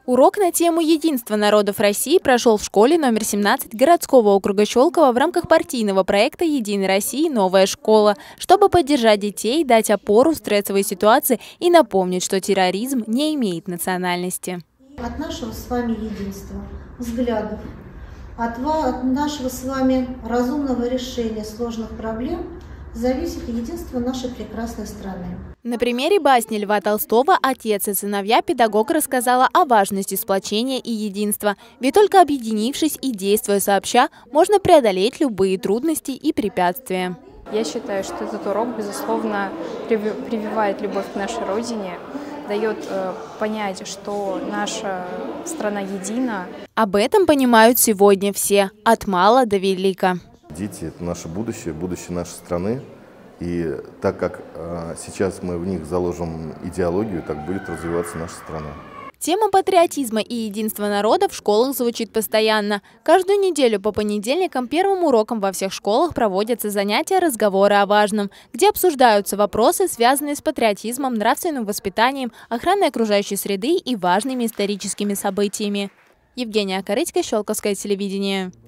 Урок на тему «Единство народов России» прошел в школе номер 17 городского округа Щелково в рамках партийного проекта «Единой России. Новая школа», чтобы поддержать детей, дать опору в стрессовой ситуации и напомнить, что терроризм не имеет национальности. От нашего с вами единства, взглядов, от нашего с вами разумного решения сложных проблем зависит единство нашей прекрасной страны. На примере басни Льва Толстого «Отец и сыновья» педагог рассказала о важности сплочения и единства. Ведь только объединившись и действуя сообща, можно преодолеть любые трудности и препятствия. Я считаю, что этот урок, безусловно, прививает любовь к нашей Родине, дает понять, что наша страна едина. Об этом понимают сегодня все, от мала до велика. Дети – это наше будущее, будущее нашей страны. И так как сейчас мы в них заложим идеологию, так будет развиваться наша страна. Тема патриотизма и единства народа в школах звучит постоянно. Каждую неделю по понедельникам первым уроком во всех школах проводятся занятия «Разговоры о важном», где обсуждаются вопросы, связанные с патриотизмом, нравственным воспитанием, охраной окружающей среды и важными историческими событиями. Евгения Корытько, Щелковское телевидение.